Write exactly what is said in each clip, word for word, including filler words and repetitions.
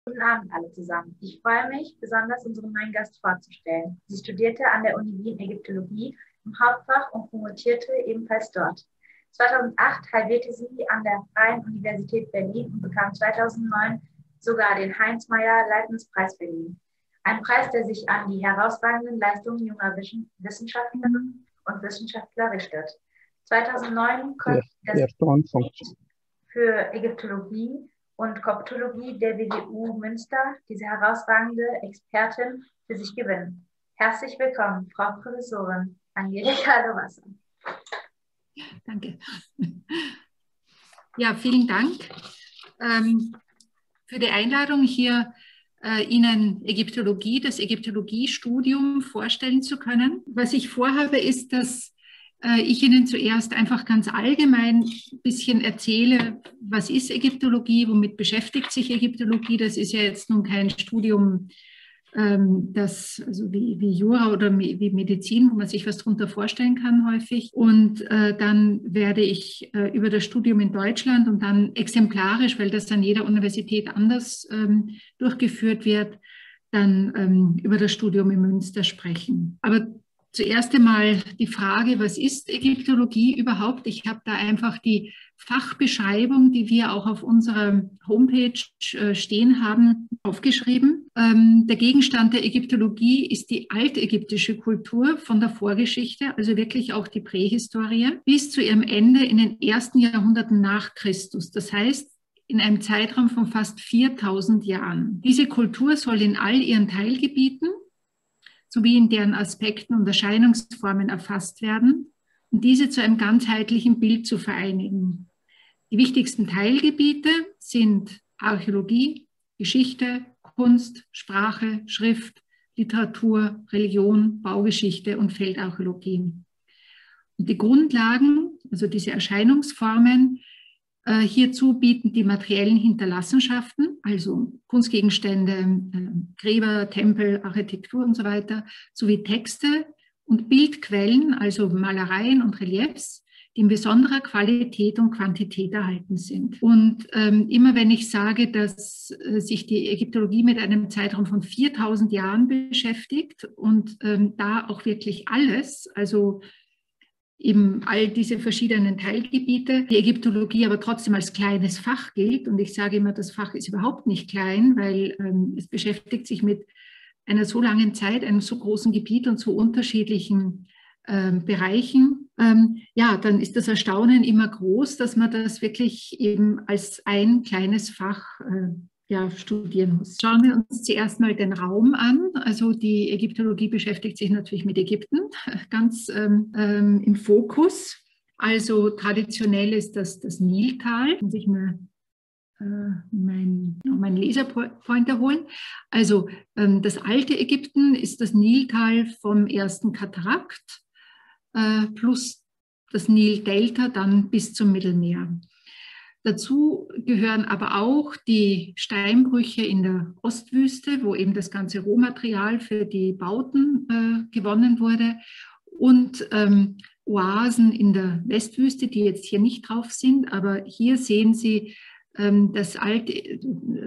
Guten Abend alle zusammen. Ich freue mich, besonders unseren neuen Gast vorzustellen. Sie studierte an der Uni Wien Ägyptologie im Hauptfach und promovierte ebenfalls dort. zweitausendacht halbierte sie an der Freien Universität Berlin und bekam zweitausendneun sogar den Heinz-Meyer-Leibniz-Preis verliehen. Ein Preis, der sich an die herausragenden Leistungen junger Wissenschaftlerinnen und Wissenschaftler richtet. zweitausendneun konnte sie das Institut für Ägyptologie und Koptologie der W W U Münster diese herausragende Expertin für sich gewinnen. Herzlich willkommen, Frau Professorin Angelika Lovasse. Danke. Ja, vielen Dank ähm, für die Einladung, hier äh, Ihnen Ägyptologie, das Ägyptologiestudium vorstellen zu können. Was ich vorhabe, ist, dass äh, ich Ihnen zuerst einfach ganz allgemein ein bisschen erzähle, was ist Ägyptologie, womit beschäftigt sich Ägyptologie. Das ist ja jetzt nun kein Studium, das, also wie, wie Jura oder wie Medizin, wo man sich was darunter vorstellen kann häufig. Und äh, dann werde ich äh, über das Studium in Deutschland und dann exemplarisch, weil das an jeder Universität anders ähm, durchgeführt wird, dann ähm, über das Studium in Münster sprechen. Aber zuerst einmal die Frage, was ist Ägyptologie überhaupt? Ich habe da einfach die Fachbeschreibung, die wir auch auf unserer Homepage äh, stehen haben, aufgeschrieben. Ähm, der Gegenstand der Ägyptologie ist die altägyptische Kultur von der Vorgeschichte, also wirklich auch die Prähistorie, bis zu ihrem Ende in den ersten Jahrhunderten nach Christus. Das heißt, in einem Zeitraum von fast viertausend Jahren. Diese Kultur soll in all ihren Teilgebieten sowie in deren Aspekten und Erscheinungsformen erfasst werden und diese zu einem ganzheitlichen Bild zu vereinigen. Die wichtigsten Teilgebiete sind Archäologie, Geschichte, Kunst, Sprache, Schrift, Literatur, Religion, Baugeschichte und Feldarchäologie. Und die Grundlagen, also diese Erscheinungsformen, äh, hierzu bieten die materiellen Hinterlassenschaften, also Kunstgegenstände, äh, Gräber, Tempel, Architektur und so weiter, sowie Texte und Bildquellen, also Malereien und Reliefs, die in besonderer Qualität und Quantität erhalten sind. Und ähm, immer wenn ich sage, dass äh, sich die Ägyptologie mit einem Zeitraum von viertausend Jahren beschäftigt und ähm, da auch wirklich alles, also eben all diese verschiedenen Teilgebiete, die Ägyptologie aber trotzdem als kleines Fach gilt. Und ich sage immer, das Fach ist überhaupt nicht klein, weil ähm, es beschäftigt sich mit einer so langen Zeit, einem so großen Gebiet und so unterschiedlichen ähm, Bereichen. Ähm, ja, dann ist das Erstaunen immer groß, dass man das wirklich eben als ein kleines Fach äh, ja, studieren muss. Schauen wir uns zuerst mal den Raum an. Also die Ägyptologie beschäftigt sich natürlich mit Ägypten, ganz ähm, ähm, im Fokus. Also traditionell ist das das Niltal. Muss ich mal äh, meinen mein Laserpointer holen. Also ähm, das alte Ägypten ist das Niltal vom ersten Katarakt äh, plus das Nildelta dann bis zum Mittelmeer. Dazu gehören aber auch die Steinbrüche in der Ostwüste, wo eben das ganze Rohmaterial für die Bauten äh, gewonnen wurde, und ähm, Oasen in der Westwüste, die jetzt hier nicht drauf sind, aber hier sehen Sie ähm, das alte äh,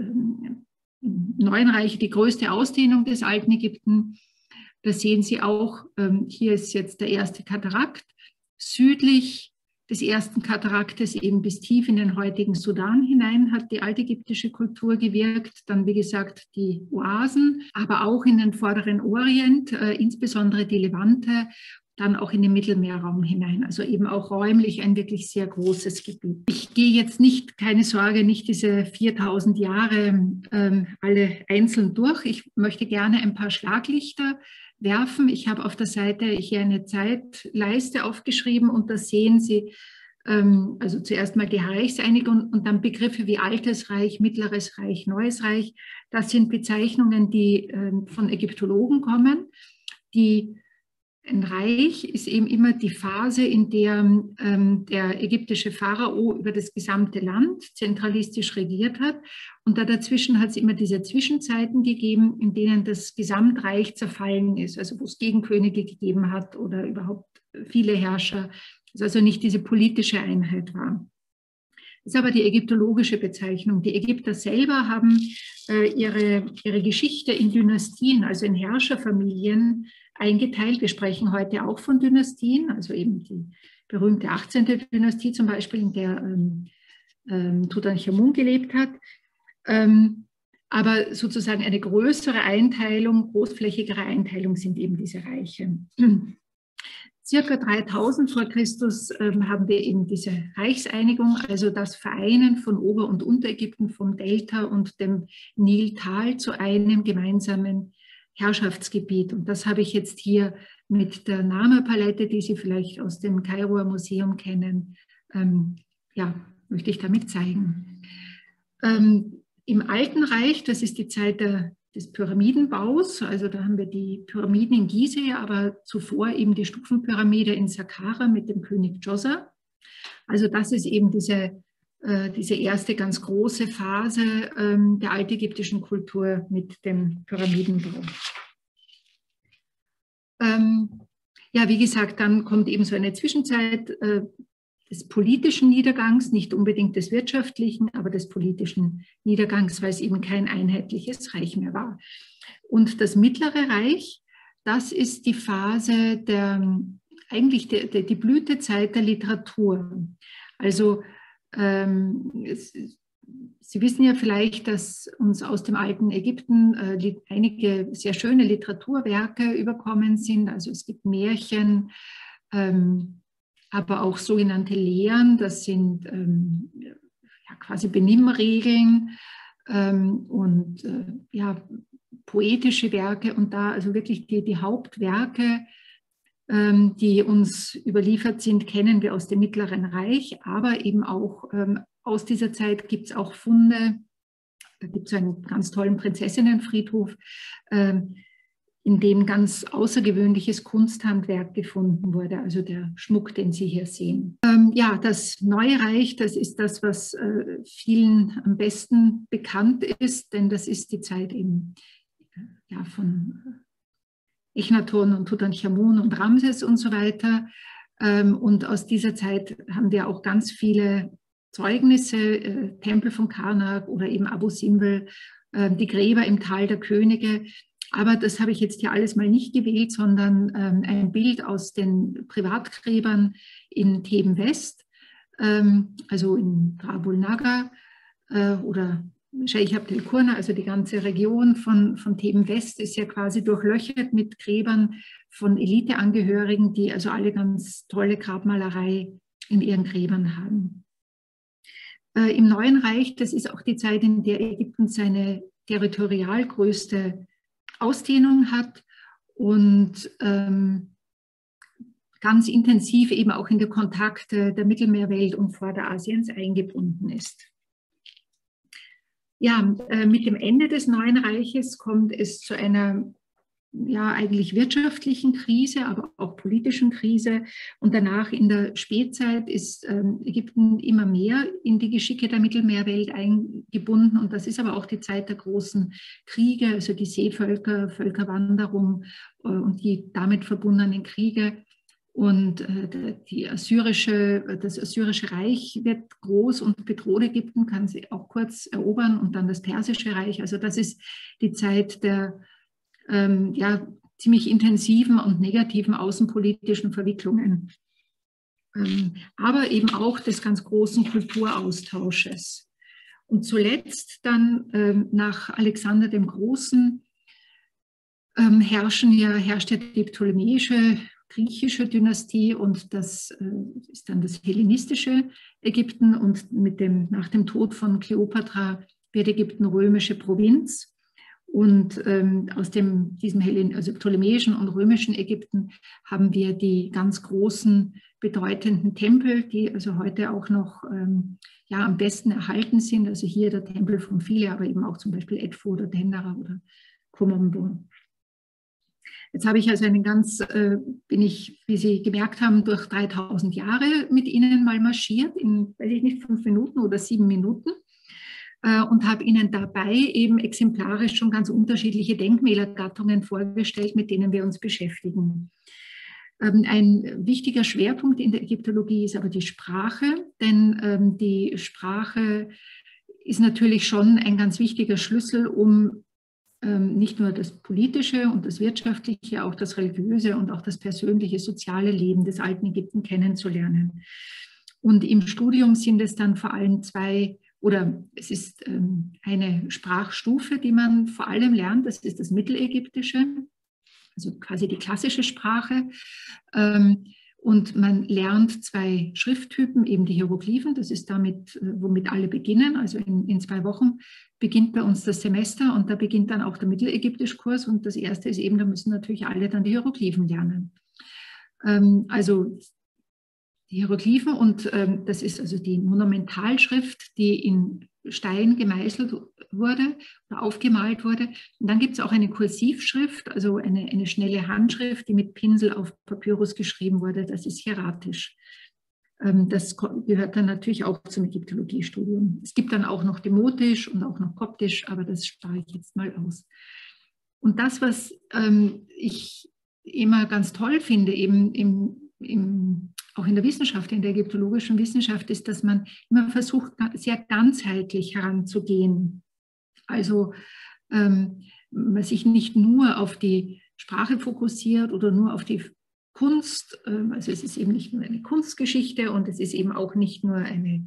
Neuen Reich, die größte Ausdehnung des alten Ägypten. Da sehen Sie auch, ähm, hier ist jetzt der erste Katarakt, südlich des ersten Kataraktes eben bis tief in den heutigen Sudan hinein hat die altägyptische Kultur gewirkt. Dann, wie gesagt, die Oasen, aber auch in den vorderen Orient, äh, insbesondere die Levante, dann auch in den Mittelmeerraum hinein. Also eben auch räumlich ein wirklich sehr großes Gebiet. Ich gehe jetzt nicht, keine Sorge, nicht diese viertausend Jahre ähm, alle einzeln durch. Ich möchte gerne ein paar Schlaglichter werfen. Ich habe auf der Seite hier eine Zeitleiste aufgeschrieben und da sehen Sie ähm, also zuerst mal die Reichseinigung und dann Begriffe wie Altes Reich, Mittleres Reich, Neues Reich. Das sind Bezeichnungen, die äh, von Ägyptologen kommen. Die, ein Reich ist eben immer die Phase, in der ähm, der ägyptische Pharao über das gesamte Land zentralistisch regiert hat. Und da dazwischen hat es immer diese Zwischenzeiten gegeben, in denen das Gesamtreich zerfallen ist, also wo es Gegenkönige gegeben hat oder überhaupt viele Herrscher, es also nicht diese politische Einheit war. ist aber die ägyptologische Bezeichnung. Die Ägypter selber haben äh, ihre, ihre Geschichte in Dynastien, also in Herrscherfamilien eingeteilt. Wir sprechen heute auch von Dynastien, also eben die berühmte achtzehnte Dynastie zum Beispiel, in der ähm, ähm, Tutanchamun gelebt hat. Ähm, aber sozusagen eine größere Einteilung, großflächigere Einteilung sind eben diese Reiche. Circa dreitausend vor Christus ähm, haben wir eben diese Reichseinigung, also das Vereinen von Ober- und Unterägypten, vom Delta und dem Niltal zu einem gemeinsamen Herrschaftsgebiet. Und das habe ich jetzt hier mit der Nama-Palette, die Sie vielleicht aus dem Kairoer Museum kennen, ähm, ja, möchte ich damit zeigen. Ähm, Im Alten Reich, das ist die Zeit der des Pyramidenbaus, also da haben wir die Pyramiden in Gizeh, aber zuvor eben die Stufenpyramide in Saqqara mit dem König Djoser. Also das ist eben diese, äh, diese erste ganz große Phase ähm, der altägyptischen Kultur mit dem Pyramidenbau. Ähm, ja, wie gesagt, dann kommt eben so eine Zwischenzeit äh, des politischen Niedergangs, nicht unbedingt des wirtschaftlichen, aber des politischen Niedergangs, weil es eben kein einheitliches Reich mehr war. Und das Mittlere Reich, das ist die Phase der, eigentlich der, der, die Blütezeit der Literatur. Also ähm, es, Sie wissen ja vielleicht, dass uns aus dem alten Ägypten äh, einige sehr schöne Literaturwerke überkommen sind. Also es gibt Märchen, ähm, aber auch sogenannte Lehren, das sind ähm, ja, quasi Benimmregeln ähm, und äh, ja, poetische Werke und da also wirklich die, die Hauptwerke, ähm, die uns überliefert sind, kennen wir aus dem Mittleren Reich, aber eben auch ähm, aus dieser Zeit gibt es auch Funde, da gibt es einen ganz tollen Prinzessinnenfriedhof, ähm, in dem ganz außergewöhnliches Kunsthandwerk gefunden wurde, also der Schmuck, den Sie hier sehen. Ähm, ja, das Neue Reich, das ist das, was äh, vielen am besten bekannt ist, denn das ist die Zeit eben ja, von Echnaton und Tutanchamun und Ramses und so weiter. Ähm, und aus dieser Zeit haben wir auch ganz viele Zeugnisse, äh, Tempel von Karnak oder eben Abu Simbel, äh, die Gräber im Tal der Könige. Aber das habe ich jetzt hier alles mal nicht gewählt, sondern ähm, ein Bild aus den Privatgräbern in Theben West, ähm, also in Drabul Nagar äh, oder Sheikh Abdel Qurna, also die ganze Region von, von Theben West ist ja quasi durchlöchert mit Gräbern von Eliteangehörigen, die also alle ganz tolle Grabmalerei in ihren Gräbern haben. Äh, Im Neuen Reich, das ist auch die Zeit, in der Ägypten seine territorial größte Ausdehnung hat und ähm, ganz intensiv eben auch in die Kontakte der Mittelmeerwelt und Vorderasiens eingebunden ist. Ja, äh, mit dem Ende des Neuen Reiches kommt es zu einer ja eigentlich wirtschaftlichen Krise, aber auch politischen Krise. Und danach in der Spätzeit ist ähm, Ägypten immer mehr in die Geschicke der Mittelmeerwelt eingebunden. Und das ist aber auch die Zeit der großen Kriege, also die Seevölker, Völkerwanderung äh, und die damit verbundenen Kriege. Und äh, die assyrische, das assyrische Reich wird groß und bedroht Ägypten, kann sie auch kurz erobern, und dann das persische Reich. Also das ist die Zeit der ähm, ja, ziemlich intensiven und negativen außenpolitischen Verwicklungen. Ähm, aber eben auch des ganz großen Kulturaustausches. Und zuletzt dann ähm, nach Alexander dem Großen ähm, herrschen ja, herrscht ja die ptolemäische griechische Dynastie, und das äh, ist dann das hellenistische Ägypten, und mit dem, nach dem Tod von Kleopatra wird Ägypten römische Provinz, und ähm, aus dem, diesem Hellen, also ptolemäischen und römischen Ägypten haben wir die ganz großen, bedeutenden Tempel, die also heute auch noch ähm, ja, am besten erhalten sind, also hier der Tempel von Philae, aber eben auch zum Beispiel Edfu oder Dendera oder Komombo. Jetzt habe ich also einen ganz, äh, bin ich, wie Sie gemerkt haben, durch dreitausend Jahre mit Ihnen mal marschiert, in, weiß ich nicht, fünf Minuten oder sieben Minuten, äh, und habe Ihnen dabei eben exemplarisch schon ganz unterschiedliche Denkmälergattungen vorgestellt, mit denen wir uns beschäftigen. Ein wichtiger Schwerpunkt in der Ägyptologie ist aber die Sprache, denn die Sprache ist natürlich schon ein ganz wichtiger Schlüssel, um nicht nur das politische und das wirtschaftliche, auch das religiöse und auch das persönliche, soziale Leben des alten Ägypten kennenzulernen. Und im Studium sind es dann vor allem zwei, oder es ist eine Sprachstufe, die man vor allem lernt, das ist das Mittelägyptische, also quasi die klassische Sprache. Und man lernt zwei Schrifttypen, eben die Hieroglyphen, das ist damit, womit alle beginnen. Also in, in zwei Wochen beginnt bei uns das Semester und da beginnt dann auch der Mittelägyptisch-Kurs. Und das erste ist eben, da müssen natürlich alle dann die Hieroglyphen lernen. Also die Hieroglyphen, und das ist also die Monumentalschrift, die in Stein gemeißelt wurde oder aufgemalt wurde. Und dann gibt es auch eine Kursivschrift, also eine, eine schnelle Handschrift, die mit Pinsel auf Papyrus geschrieben wurde. Das ist hieratisch. Das gehört dann natürlich auch zum Ägyptologiestudium. Es gibt dann auch noch Demotisch und auch noch Koptisch, aber das spare ich jetzt mal aus. Und das, was ähm, ich immer ganz toll finde, eben im, im, auch in der Wissenschaft, in der ägyptologischen Wissenschaft, ist, dass man immer versucht, sehr ganzheitlich heranzugehen. Also ähm, man sich nicht nur auf die Sprache fokussiert oder nur auf die Kunst, äh, also es ist eben nicht nur eine Kunstgeschichte und es ist eben auch nicht nur eine,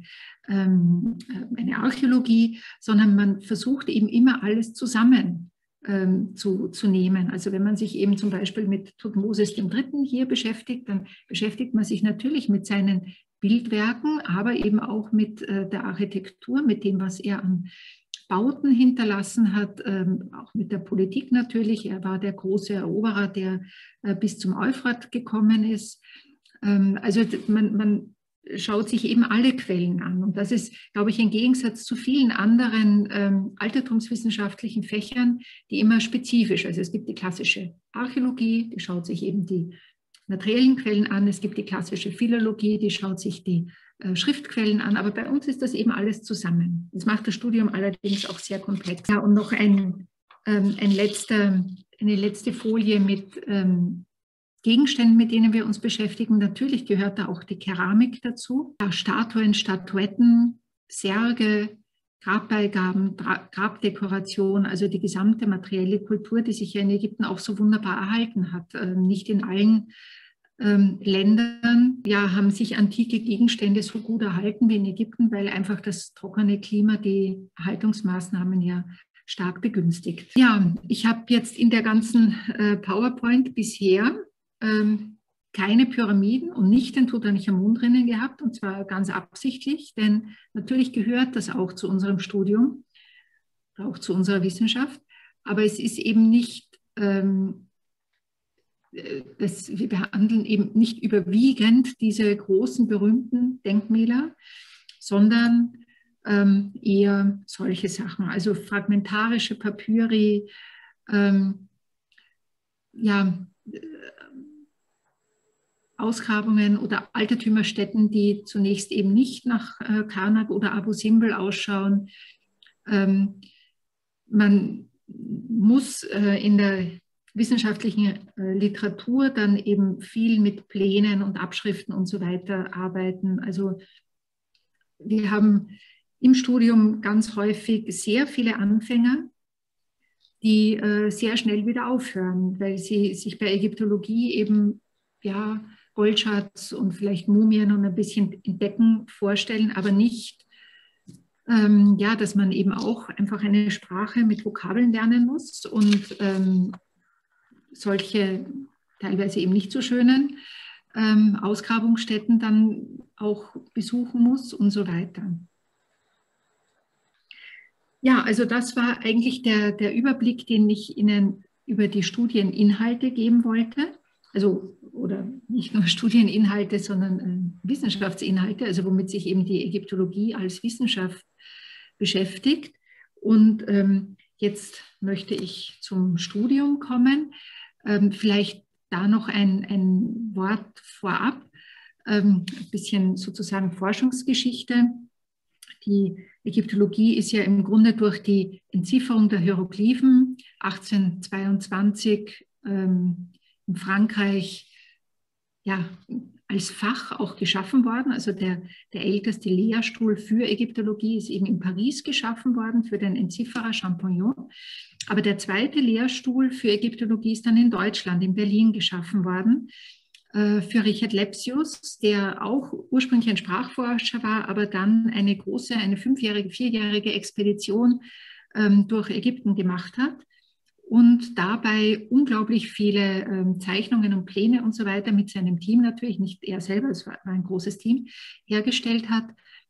ähm, eine Archäologie, sondern man versucht eben immer alles zusammen ähm, zu, zu nehmen. Also wenn man sich eben zum Beispiel mit Thutmosis der Dritte hier beschäftigt, dann beschäftigt man sich natürlich mit seinen Bildwerken, aber eben auch mit äh, der Architektur, mit dem, was er an Bauten hinterlassen hat, ähm, auch mit der Politik natürlich. Er war der große Eroberer, der äh, bis zum Euphrat gekommen ist. Ähm, also man, man schaut sich eben alle Quellen an. Und das ist, glaube ich, im Gegensatz zu vielen anderen ähm, altertumswissenschaftlichen Fächern, die immer spezifisch, also es gibt die klassische Archäologie, die schaut sich eben die materiellen Quellen an, es gibt die klassische Philologie, die schaut sich die äh, Schriftquellen an, aber bei uns ist das eben alles zusammen. Das macht das Studium allerdings auch sehr komplex. Ja, und noch ein, ähm, ein letzter, eine letzte Folie mit ähm, Gegenständen, mit denen wir uns beschäftigen. Natürlich gehört da auch die Keramik dazu. Ja, Statuen, Statuetten, Särge, Grabbeigaben, Grabdekoration, also die gesamte materielle Kultur, die sich ja in Ägypten auch so wunderbar erhalten hat. Ähm, nicht in allen ähm, Ländern ja, haben sich antike Gegenstände so gut erhalten wie in Ägypten, weil einfach das trockene Klima die Erhaltungsmaßnahmen ja stark begünstigt. Ja, ich habe jetzt in der ganzen äh, PowerPoint bisher ähm, keine Pyramiden und nicht den Tutanchamun drinnen gehabt, und zwar ganz absichtlich, denn natürlich gehört das auch zu unserem Studium, auch zu unserer Wissenschaft, aber es ist eben nicht, ähm, das, wir behandeln eben nicht überwiegend diese großen, berühmten Denkmäler, sondern ähm, eher solche Sachen, also fragmentarische Papyri, ähm, ja, Ausgrabungen oder Altertümerstätten, die zunächst eben nicht nach äh, Karnak oder Abu Simbel ausschauen. Ähm, man muss äh, in der wissenschaftlichen äh, Literatur dann eben viel mit Plänen und Abschriften und so weiter arbeiten. Also wir haben im Studium ganz häufig sehr viele Anfänger, die äh, sehr schnell wieder aufhören, weil sie sich bei Ägyptologie eben ja Goldschatz und vielleicht Mumien und ein bisschen entdecken vorstellen, aber nicht, ähm, ja, dass man eben auch einfach eine Sprache mit Vokabeln lernen muss und ähm, solche teilweise eben nicht so schönen ähm, Ausgrabungsstätten dann auch besuchen muss und so weiter. Ja, also das war eigentlich der, der Überblick, den ich Ihnen über die Studieninhalte geben wollte. Also, oder nicht nur Studieninhalte, sondern äh, Wissenschaftsinhalte, also womit sich eben die Ägyptologie als Wissenschaft beschäftigt. Und ähm, jetzt möchte ich zum Studium kommen. Ähm, vielleicht da noch ein, ein Wort vorab, ähm, ein bisschen sozusagen Forschungsgeschichte. Die Ägyptologie ist ja im Grunde durch die Entzifferung der Hieroglyphen achtzehnhundertzweiundzwanzig ähm, in Frankreich ja, als Fach auch geschaffen worden. Also der, der älteste Lehrstuhl für Ägyptologie ist eben in Paris geschaffen worden für den Entzifferer Champollion. Aber der zweite Lehrstuhl für Ägyptologie ist dann in Deutschland, in Berlin geschaffen worden, äh, für Richard Lepsius, der auch ursprünglich ein Sprachforscher war, aber dann eine große, eine fünfjährige, vierjährige Expedition ähm, durch Ägypten gemacht hat und dabei unglaublich viele ähm, Zeichnungen und Pläne und so weiter mit seinem Team natürlich, nicht er selber, es war ein großes Team, hergestellt hat.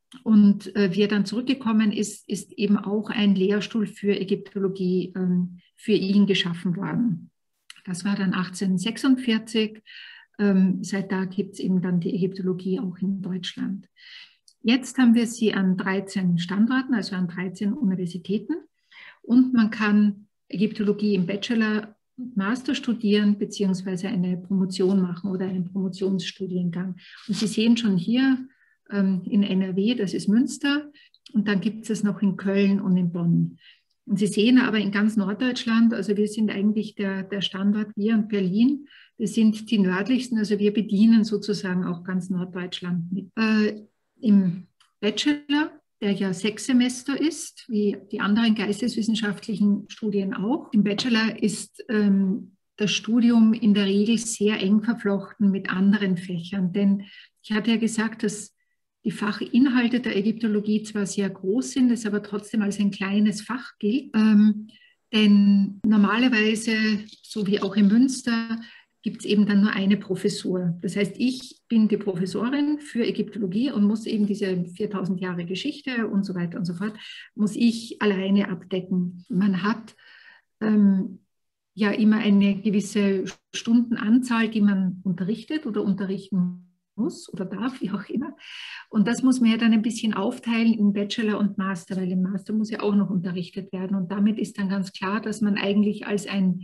Und äh, wie er dann zurückgekommen ist, ist eben auch ein Lehrstuhl für Ägyptologie ähm, für ihn geschaffen worden. Das war dann achtzehnhundertsechsundvierzig. Ähm, seit da gibt es eben dann die Ägyptologie auch in Deutschland. Jetzt haben wir sie an dreizehn Standorten, also an dreizehn Universitäten. Und man kann Ägyptologie im Bachelor und Master studieren, beziehungsweise eine Promotion machen oder einen Promotionsstudiengang. Und Sie sehen schon hier ähm, in N R W, das ist Münster, und dann gibt es es noch in Köln und in Bonn. Und Sie sehen aber in ganz Norddeutschland, also wir sind eigentlich der, der Standort, wir und Berlin, wir sind die nördlichsten, also wir bedienen sozusagen auch ganz Norddeutschland mit. Äh, Im Bachelor, der ja sechs Semester ist, wie die anderen geisteswissenschaftlichen Studien auch. Im Bachelor ist ähm, das Studium in der Regel sehr eng verflochten mit anderen Fächern, denn ich hatte ja gesagt, dass die Fachinhalte der Ägyptologie zwar sehr groß sind, es aber trotzdem als ein kleines Fach gilt, ähm, denn normalerweise, so wie auch in Münster, gibt es eben dann nur eine Professur. Das heißt, ich bin die Professorin für Ägyptologie und muss eben diese viertausend Jahre Geschichte und so weiter und so fort, muss ich alleine abdecken. Man hat ähm, ja immer eine gewisse Stundenanzahl, die man unterrichtet oder unterrichten muss oder darf, wie auch immer. Und das muss man ja dann ein bisschen aufteilen in Bachelor und Master, weil im Master muss ja auch noch unterrichtet werden. Und damit ist dann ganz klar, dass man eigentlich als ein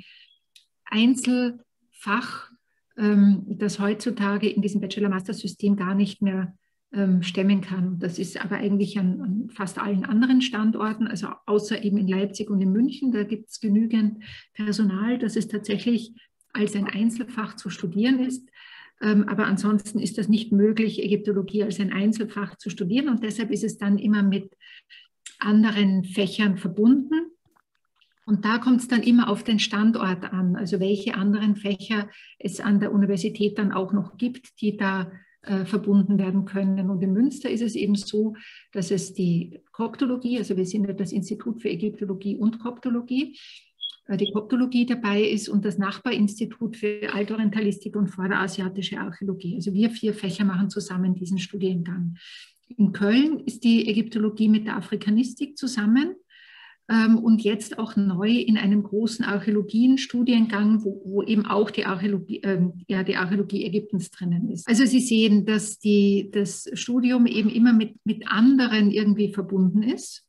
Einzelfach, ähm, das heutzutage in diesem Bachelor-Master-System gar nicht mehr ähm, stemmen kann. Das ist aber eigentlich an, an fast allen anderen Standorten, also außer eben in Leipzig und in München, da gibt es genügend Personal, dass es tatsächlich als ein Einzelfach zu studieren ist. Aber ansonsten ist das nicht möglich, Ägyptologie als ein Einzelfach zu studieren. Und deshalb ist es dann immer mit anderen Fächern verbunden. Und da kommt es dann immer auf den Standort an, also welche anderen Fächer es an der Universität dann auch noch gibt, die da äh, verbunden werden können. Und in Münster ist es eben so, dass es die Koptologie, also wir sind ja das Institut für Ägyptologie und Koptologie, die Koptologie dabei ist und das Nachbarinstitut für Altorientalistik und Vorderasiatische Archäologie. Also wir vier Fächer machen zusammen diesen Studiengang. In Köln ist die Ägyptologie mit der Afrikanistik zusammen ähm, und jetzt auch neu in einem großen Archäologien-Studiengang, wo, wo eben auch die Archäologie, äh, ja, die Archäologie Ägyptens drinnen ist. Also Sie sehen, dass die, das Studium eben immer mit, mit anderen irgendwie verbunden ist,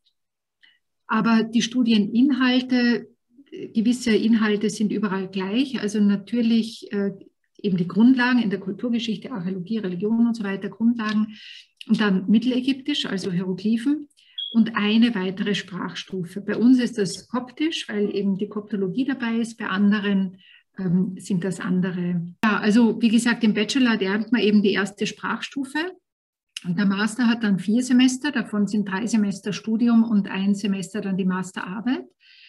aber die Studieninhalte, gewisse Inhalte sind überall gleich, also natürlich äh, eben die Grundlagen in der Kulturgeschichte, Archäologie, Religion und so weiter, Grundlagen und dann Mittelägyptisch, also Hieroglyphen und eine weitere Sprachstufe. Bei uns ist das Koptisch, weil eben die Koptologie dabei ist, bei anderen ähm, sind das andere. Ja, also wie gesagt, im Bachelor lernt man eben die erste Sprachstufe und der Master hat dann vier Semester, davon sind drei Semester Studium und ein Semester dann die Masterarbeit.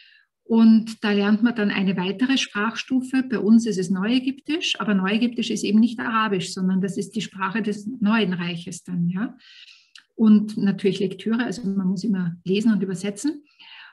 Und da lernt man dann eine weitere Sprachstufe. Bei uns ist es Neuägyptisch, aber Neuägyptisch ist eben nicht Arabisch, sondern das ist die Sprache des Neuen Reiches dann, ja. Und natürlich Lektüre, also man muss immer lesen und übersetzen.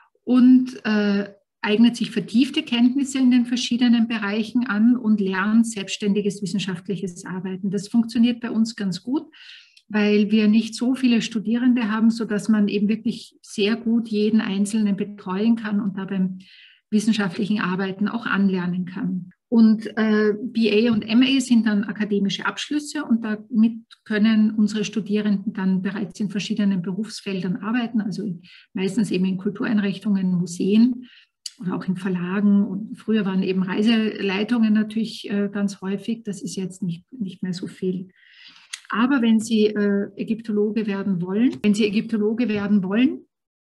Und äh, eignet sich vertiefte Kenntnisse in den verschiedenen Bereichen an und lernt selbstständiges wissenschaftliches Arbeiten. Das funktioniert bei uns ganz gut, weil wir nicht so viele Studierende haben, sodass man eben wirklich sehr gut jeden Einzelnen betreuen kann und da beim wissenschaftlichen Arbeiten auch anlernen kann. Und äh, B A und M A sind dann akademische Abschlüsse und damit können unsere Studierenden dann bereits in verschiedenen Berufsfeldern arbeiten, also meistens eben in Kultureinrichtungen, Museen oder auch in Verlagen. Und früher waren eben Reiseleitungen natürlich äh, ganz häufig, das ist jetzt nicht, nicht mehr so viel. Aber wenn Sie äh, Ägyptologe werden wollen, wenn Sie Ägyptologe werden wollen,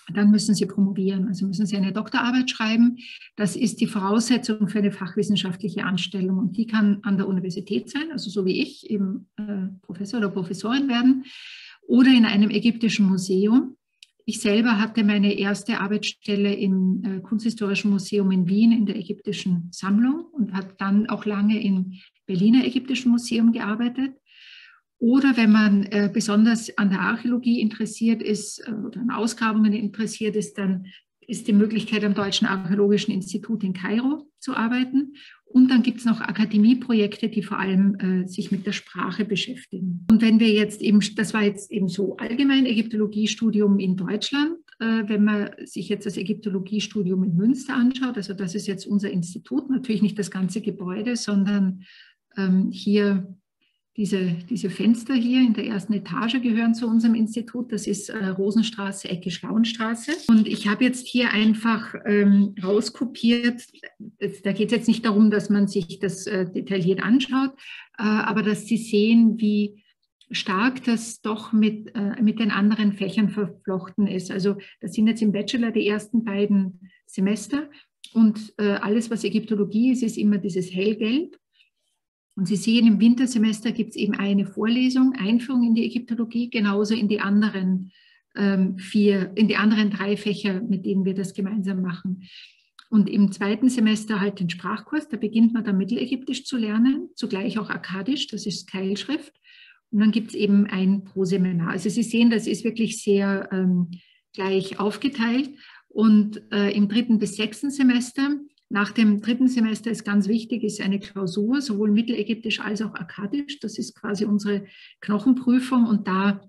dann müssen Sie promovieren, also müssen Sie eine Doktorarbeit schreiben. Das ist die Voraussetzung für eine fachwissenschaftliche Anstellung und die kann an der Universität sein, also so wie ich, eben äh, Professor oder Professorin werden oder in einem ägyptischen Museum. Ich selber hatte meine erste Arbeitsstelle im äh, Kunsthistorischen Museum in Wien in der ägyptischen Sammlung und habe dann auch lange im Berliner Ägyptischen Museum gearbeitet. Oder wenn man äh, besonders an der Archäologie interessiert ist äh, oder an Ausgrabungen interessiert ist, dann ist die Möglichkeit, am Deutschen Archäologischen Institut in Kairo zu arbeiten. Und dann gibt es noch Akademieprojekte, die vor allem äh, sich mit der Sprache beschäftigen. Und wenn wir jetzt eben, das war jetzt eben so allgemein Ägyptologiestudium in Deutschland, äh, wenn man sich jetzt das Ägyptologiestudium in Münster anschaut, also das ist jetzt unser Institut, natürlich nicht das ganze Gebäude, sondern ähm, hier Diese, diese Fenster hier in der ersten Etage gehören zu unserem Institut. Das ist äh, Rosenstraße, Ecke Schlauenstraße. Und ich habe jetzt hier einfach ähm, rauskopiert, da geht es jetzt nicht darum, dass man sich das äh, detailliert anschaut, äh, aber dass Sie sehen, wie stark das doch mit, äh, mit den anderen Fächern verflochten ist. Also das sind jetzt im Bachelor die ersten beiden Semester und äh, alles, was Ägyptologie ist, ist immer dieses Hellgelb. Und Sie sehen, im Wintersemester gibt es eben eine Vorlesung, Einführung in die Ägyptologie, genauso in die anderen ähm, vier, in die anderen drei Fächer, mit denen wir das gemeinsam machen. Und im zweiten Semester halt den Sprachkurs, da beginnt man dann Mittelägyptisch zu lernen, zugleich auch Akkadisch, das ist Keilschrift. Und dann gibt es eben ein pro Seminar. Also Sie sehen, das ist wirklich sehr ähm, gleich aufgeteilt. Und äh, im dritten bis sechsten Semester, nach dem dritten Semester ist ganz wichtig, ist eine Klausur, sowohl Mittelägyptisch als auch Akkadisch. Das ist quasi unsere Knochenprüfung und da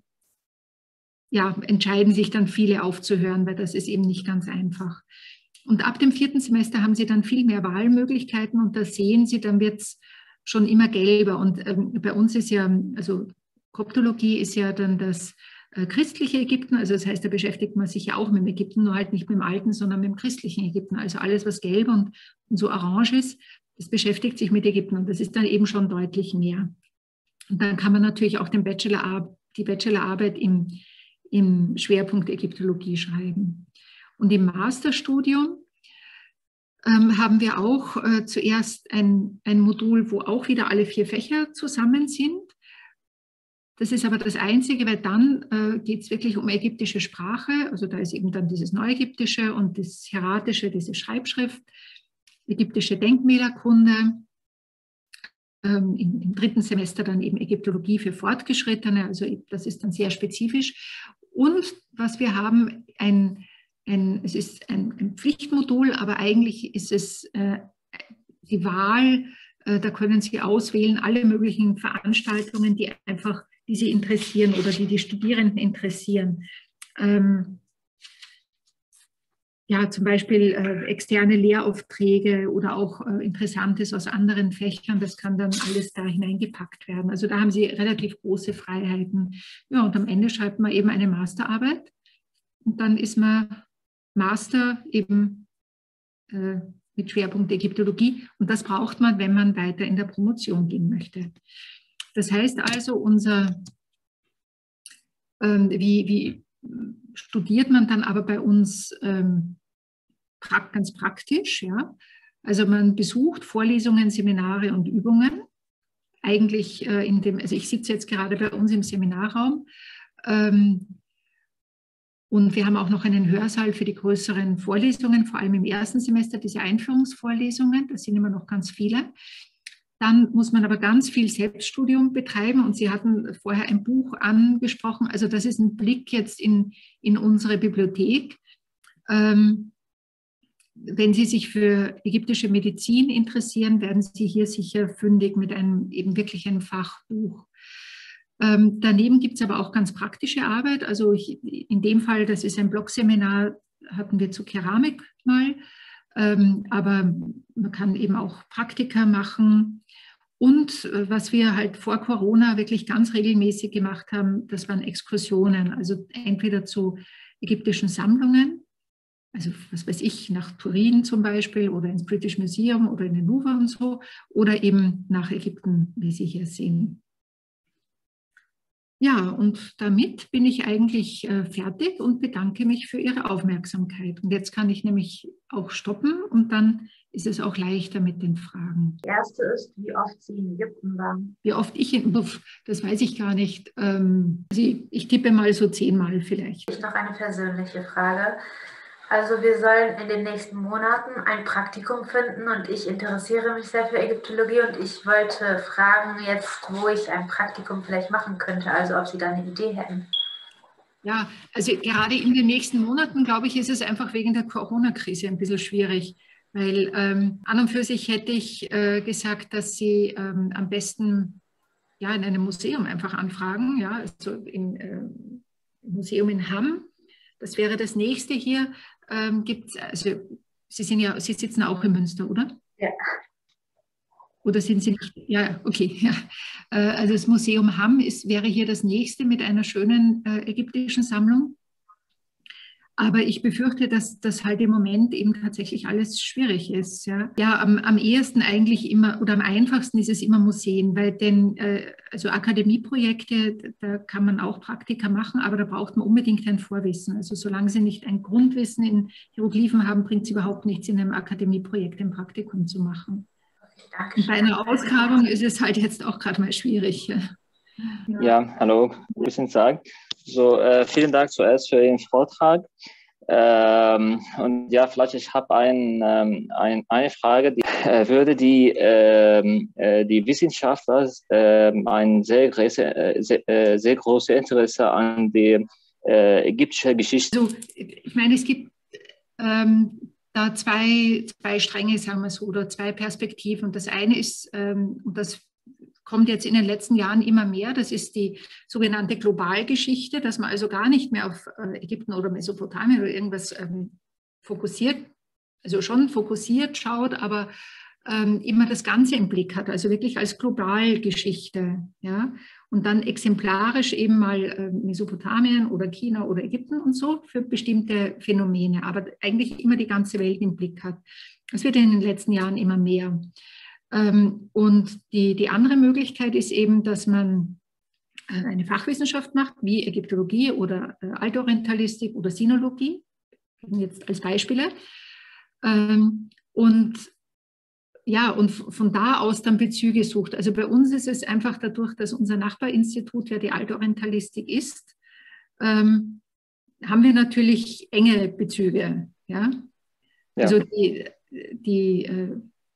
ja, entscheiden sich dann viele aufzuhören, weil das ist eben nicht ganz einfach. Und ab dem vierten Semester haben Sie dann viel mehr Wahlmöglichkeiten und da sehen Sie, dann wird es schon immer gelber. Und ähm, bei uns ist ja, also Koptologie ist ja dann das äh, christliche Ägypten, also das heißt, da beschäftigt man sich ja auch mit dem Ägypten, nur halt nicht mit dem alten, sondern mit dem christlichen Ägypten. Also alles, was gelb und, und so orange ist, das beschäftigt sich mit Ägypten und das ist dann eben schon deutlich mehr. Und dann kann man natürlich auch den Bachelor, die Bachelorarbeit im, im Schwerpunkt Ägyptologie schreiben. Und im Masterstudium ähm, haben wir auch äh, zuerst ein, ein Modul, wo auch wieder alle vier Fächer zusammen sind. Das ist aber das Einzige, weil dann äh, geht es wirklich um ägyptische Sprache. Also da ist eben dann dieses Neuägyptische und das Hieratische, diese Schreibschrift, ägyptische Denkmälerkunde. Ähm, im, im dritten Semester dann eben Ägyptologie für Fortgeschrittene. Also das ist dann sehr spezifisch. Und was wir haben, ein, ein, es ist ein, ein Pflichtmodul, aber eigentlich ist es äh, die Wahl, äh, da können Sie auswählen, alle möglichen Veranstaltungen, die einfach die Sie interessieren oder die die Studierenden interessieren. Ähm, ja, zum Beispiel äh, externe Lehraufträge oder auch äh, Interessantes aus anderen Fächern, das kann dann alles da hineingepackt werden. Also da haben Sie relativ große Freiheiten. Ja, und am Ende schreibt man eben eine Masterarbeit und dann ist man Master eben äh, mit Schwerpunkt Ägyptologie und das braucht man, wenn man weiter in der Promotion gehen möchte. Das heißt also, unser, ähm, wie, wie studiert man dann aber bei uns ähm, ganz praktisch, ja. Also man besucht Vorlesungen, Seminare und Übungen. Eigentlich äh, in dem, also ich sitze jetzt gerade bei uns im Seminarraum ähm, und wir haben auch noch einen Hörsaal für die größeren Vorlesungen, vor allem im ersten Semester diese Einführungsvorlesungen, das sind immer noch ganz viele. Dann muss man aber ganz viel Selbststudium betreiben und Sie hatten vorher ein Buch angesprochen, also das ist ein Blick jetzt in, in unsere Bibliothek. Ähm, wenn Sie sich für ägyptische Medizin interessieren, werden Sie hier sicher fündig mit einem eben wirklich einem Fachbuch. Ähm, daneben gibt es aber auch ganz praktische Arbeit, also ich, in dem Fall, das ist ein Blogseminar, hatten wir zu Keramik mal, ähm, aber man kann eben auch Praktika machen. Und äh, was wir halt vor Corona wirklich ganz regelmäßig gemacht haben, das waren Exkursionen, also entweder zu ägyptischen Sammlungen, also was weiß ich, nach Turin zum Beispiel oder ins British Museum oder in den Louvre und so, oder eben nach Ägypten, wie Sie hier sehen. Ja, und damit bin ich eigentlich äh, fertig und bedanke mich für Ihre Aufmerksamkeit. Und jetzt kann ich nämlich auch stoppen und dann ist es auch leichter mit den Fragen. Die erste ist, wie oft Sie in Ägypten waren. Wie oft ich in, das weiß ich gar nicht. Ähm, also ich, ich tippe mal so zehnmal vielleicht. Ich noch eine persönliche Frage. Also wir sollen in den nächsten Monaten ein Praktikum finden und ich interessiere mich sehr für Ägyptologie und ich wollte fragen jetzt, wo ich ein Praktikum vielleicht machen könnte, also ob Sie da eine Idee hätten. Ja, also gerade in den nächsten Monaten, glaube ich, ist es einfach wegen der Corona-Krise ein bisschen schwierig, weil ähm, an und für sich hätte ich äh, gesagt, dass Sie ähm, am besten ja, in einem Museum einfach anfragen, ja, also im äh, Museum in Hamm. Das wäre das nächste hier. Ähm, gibt's, also Sie sind ja, Sie sitzen auch in Münster, oder? Ja. Oder sind Sie nicht? Ja, okay. Ja. Äh, also das Museum Hamm ist, wäre hier das nächste mit einer schönen äh, ägyptischen Sammlung. Aber ich befürchte, dass das halt im Moment eben tatsächlich alles schwierig ist. Ja, ja am, am ehesten eigentlich immer oder am einfachsten ist es immer Museen, weil denn äh, also Akademieprojekte, da kann man auch Praktika machen, aber da braucht man unbedingt ein Vorwissen. Also solange Sie nicht ein Grundwissen in Hieroglyphen haben, bringt es überhaupt nichts, in einem Akademieprojekt ein Praktikum zu machen. Und bei einer Ausgrabung ist es halt jetzt auch gerade mal schwierig. Ja, ja hallo, guten Tag. So, äh, vielen Dank zuerst für Ihren Vortrag. Ähm, und ja, vielleicht ich habe ein, ähm, ein, eine Frage, die äh, würde die, ähm, äh, die Wissenschaftler äh, ein sehr, große, äh, sehr, äh, sehr großes Interesse an die äh, ägyptische Geschichte. Also, ich meine, es gibt ähm, da zwei, zwei Stränge, sagen wir so, oder zwei Perspektiven. Und das eine ist, ähm, und das kommt jetzt in den letzten Jahren immer mehr, das ist die sogenannte Globalgeschichte, dass man also gar nicht mehr auf äh, Ägypten oder Mesopotamien oder irgendwas ähm, fokussiert, also schon fokussiert schaut, aber ähm, immer das Ganze im Blick hat, also wirklich als Globalgeschichte, ja, und dann exemplarisch eben mal äh, Mesopotamien oder China oder Ägypten und so für bestimmte Phänomene, aber eigentlich immer die ganze Welt im Blick hat. Das wird in den letzten Jahren immer mehr. Und die, die andere Möglichkeit ist eben, dass man eine Fachwissenschaft macht, wie Ägyptologie oder Altorientalistik oder Sinologie, jetzt als Beispiele. Und ja, und von da aus dann Bezüge sucht. Also bei uns ist es einfach dadurch, dass unser Nachbarinstitut ja die Altorientalistik ist, ähm, haben wir natürlich enge Bezüge. Ja? Ja. Also die, die äh,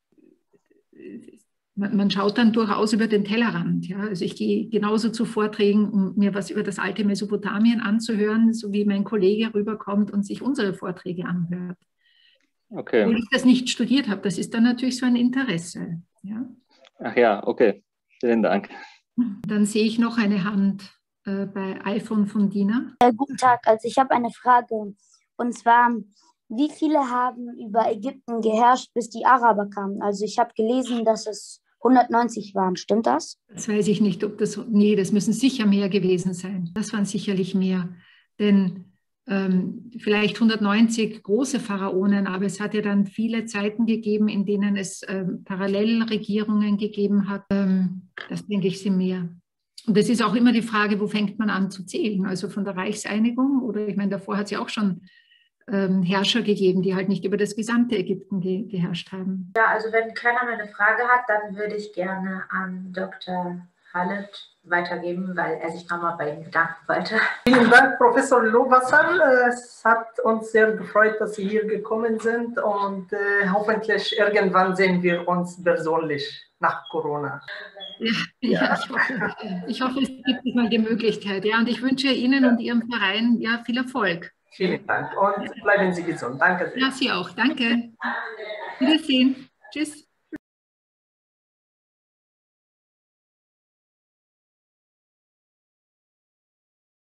man schaut dann durchaus über den Tellerrand. Ja? Also ich gehe genauso zu Vorträgen, um mir was über das alte Mesopotamien anzuhören, so wie mein Kollege rüberkommt und sich unsere Vorträge anhört. Okay. Obwohl ich das nicht studiert habe, das ist dann natürlich so ein Interesse. Ja? Ach ja, okay. Vielen Dank. Dann sehe ich noch eine Hand äh, bei iPhone von Dina. Äh, guten Tag, also ich habe eine Frage. Und zwar, wie viele haben über Ägypten geherrscht, bis die Araber kamen? Also ich habe gelesen, dass es hundertneunzig waren. Stimmt das? Das weiß ich nicht, ob das... Nee, das müssen sicher mehr gewesen sein. Das waren sicherlich mehr. Denn ähm, vielleicht hundertneunzig große Pharaonen, aber es hat ja dann viele Zeiten gegeben, in denen es ähm, Parallelregierungen gegeben hat. Ähm, das denke ich sind mehr. Und es ist auch immer die Frage, wo fängt man an zu zählen? Also von der Reichseinigung oder ich meine, davor hat es ja auch schon ähm, Herrscher gegeben, die halt nicht über das gesamte Ägypten ge geherrscht haben. Ja, also wenn keiner mehr eine Frage hat, dann würde ich gerne an Doktor Khaled weitergeben, weil er sich nochmal bei Ihnen bedanken wollte. Vielen Dank, Professor Lohwasser. Es hat uns sehr gefreut, dass Sie hier gekommen sind und äh, hoffentlich irgendwann sehen wir uns persönlich nach Corona. Ja, ja. ja ich, hoffe, ich hoffe, es gibt mal die Möglichkeit. Ja, und ich wünsche Ihnen ja. und Ihrem Verein ja, viel Erfolg. Vielen Dank und bleiben Sie gesund. Danke sehr. Ja, Sie auch. Danke. Wiedersehen. Tschüss.